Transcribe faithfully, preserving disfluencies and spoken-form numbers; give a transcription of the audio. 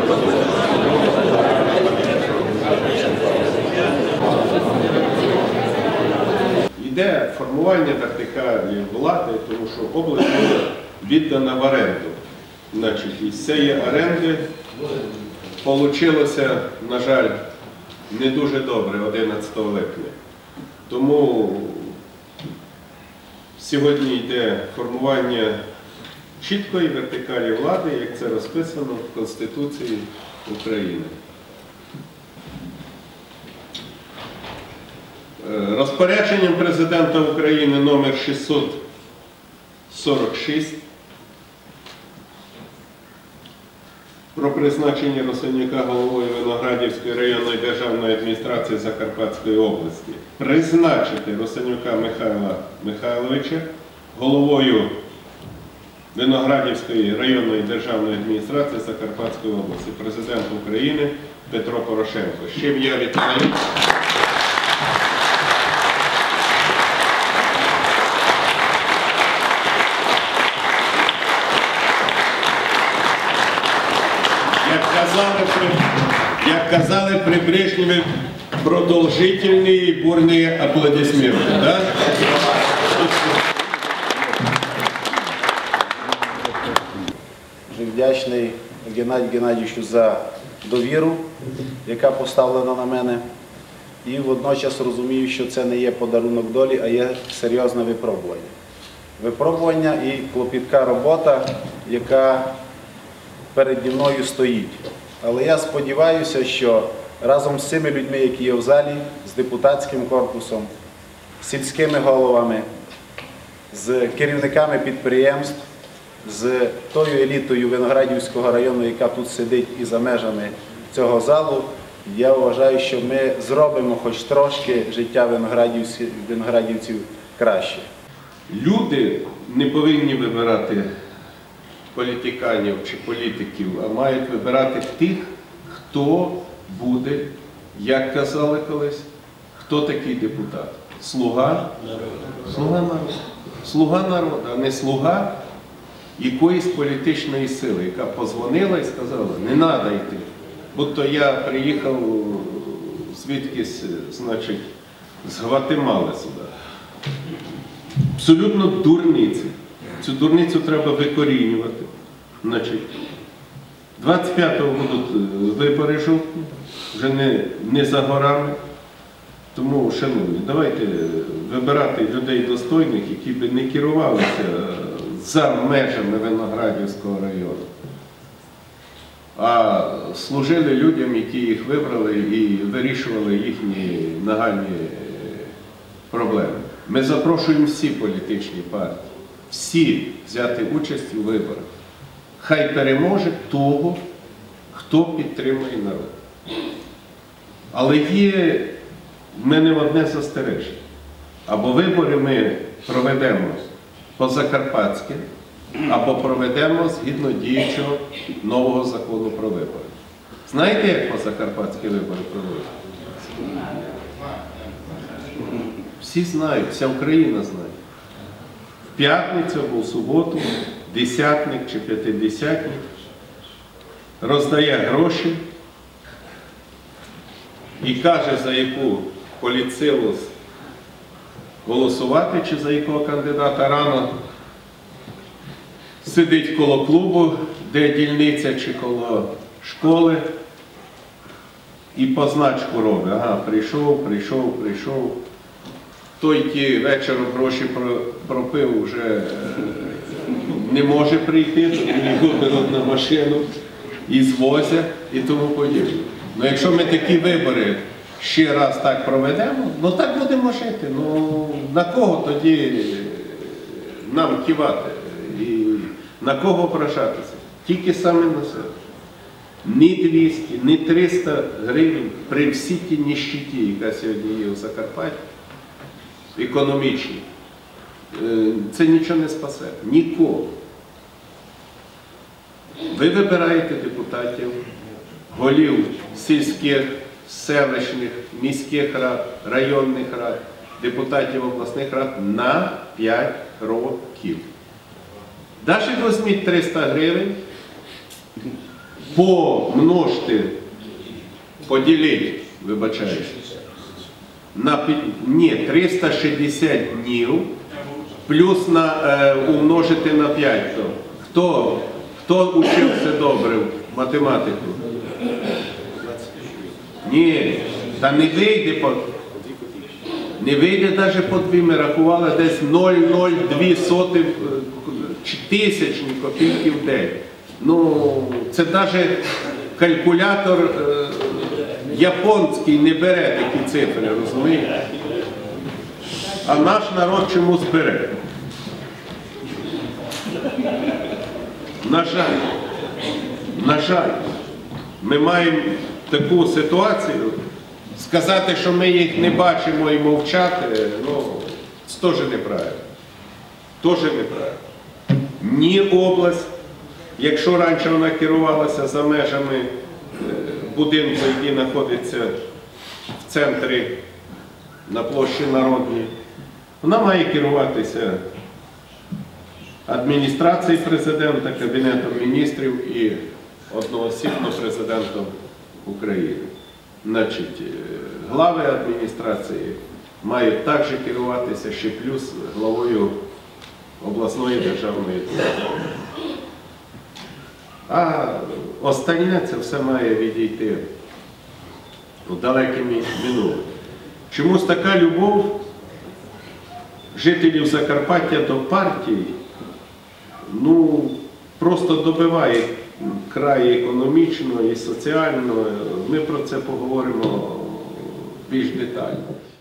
Йде формування вертикалі влади, тому що область була віддана в оренду. Значить, із цієї оренди вийшло, на жаль, не дуже добре одинадцятого липня. Тому сьогодні йде формування чіткої вертикалі влади, як це розписано в Конституції України. Розпорядженням Президента України номер шістсот сорок шість про призначення Росонюка головою Виноградівської районної державної адміністрації Закарпатської області призначити Росонюка Михайла Михайловича головою Виноградівської районної державної адміністрації Закарпатської області. Президент України Петро Порошенко. З чим я вітаю. Як казали при Брежневе, продовжительні і бурні аплодисменти. Да? Дуже вдячний Геннадію Геннадійовичу за довіру, яка поставлена на мене. І водночас розумію, що це не є подарунок долі, а є серйозне випробування. Випробування і клопітка робота, яка переді мною стоїть. Але я сподіваюся, що разом з цими людьми, які є в залі, з депутатським корпусом, з сільськими головами, з керівниками підприємств, з тою елітою Виноградівського району, яка тут сидить і за межами цього залу, я вважаю, що ми зробимо хоч трошки життя виноградівців, виноградівців краще. Люди не повинні вибирати політиканів чи політиків, а мають вибирати тих, хто буде, як казали колись, хто такий депутат. Слуга Слуга народу. Слуга народу, а не слуга якоїсь політичної сили, яка позвонила і сказала, не треба йти. Будто я приїхав звідкись, значить, з Гватемали сюди. Абсолютно дурниці. Цю дурницю треба викорінювати. Значить, двадцять п'ятого будуть вибори жовтні, вже не, не за горами. Тому, шановні, давайте вибирати людей достойних, які б не керувалися за межами Виноградівського району, а служили людям, які їх вибрали і вирішували їхні нагальні проблеми. Ми запрошуємо всі політичні партії, всі взяти участь у виборах. Хай переможе того, хто підтримує народ. Але є в мене одне застереження. Або вибори ми проведемо по-закарпатськи, або проведемо згідно діючого нового закону про вибори. Знаєте, як по-закарпатськи вибори проводять? Всі знають, вся Україна знає. В п'ятницю або в суботу десятник чи п'ятидесятник роздає гроші і каже, за яку політсилу голосувати, чи за якого кандидата рано сидить коло клубу, де дільниця, чи коло школи, і позначку робить. Ага, прийшов, прийшов, прийшов. Той ті вечором гроші пропив, вже не може прийти, його беруть на машину і звозять і тому подібне. Ну, якщо ми такі вибори ще раз так проведемо, ну так будемо жити. Ну, на кого тоді нам кивати і на кого ображатися? Тільки саме на себе. Ні двісті, ні триста гривень при всій тій ніщиті, яка сьогодні є у Закарпатті, економічній, це нічого не спасе. Нікого. Ви вибираєте депутатів, голів сільських, селищних, міських рад, районних рад, депутатів обласних рад на п'ять років. Навіть візьміть триста гривень помножте, поділіть, вибачаюсь, на пі- ні, триста шістдесят днів, плюс на, е, умножити на п'ять. То. Хто, хто учився добре в математику? Ні, та не вийде по... Не вийде навіть по дві, ми рахували десь нуль цілих нуль дві сотих тисячні копійки в день. Ну, це навіть калькулятор е, японський не бере такі цифри, розумієте? А наш народ чомусь бере. На жаль, на жаль, ми маємо таку ситуацію, сказати, що ми їх не бачимо і мовчати, ну, це теж неправильно. Теж неправильно. Ні область, якщо раніше вона керувалася за межами е, будинку, який знаходиться в центрі на площі Народній, вона має керуватися адміністрацією президента, Кабінетом міністрів і одноосібно президентом України. Значить, глави адміністрації мають також керуватися ще плюс главою обласної державної адміністрації. А останнє це все має відійти у далеке минуле. Чомусь така любов жителів Закарпаття до партій, ну, просто добиває край економічно і соціально. Ми про це поговоримо більш детально.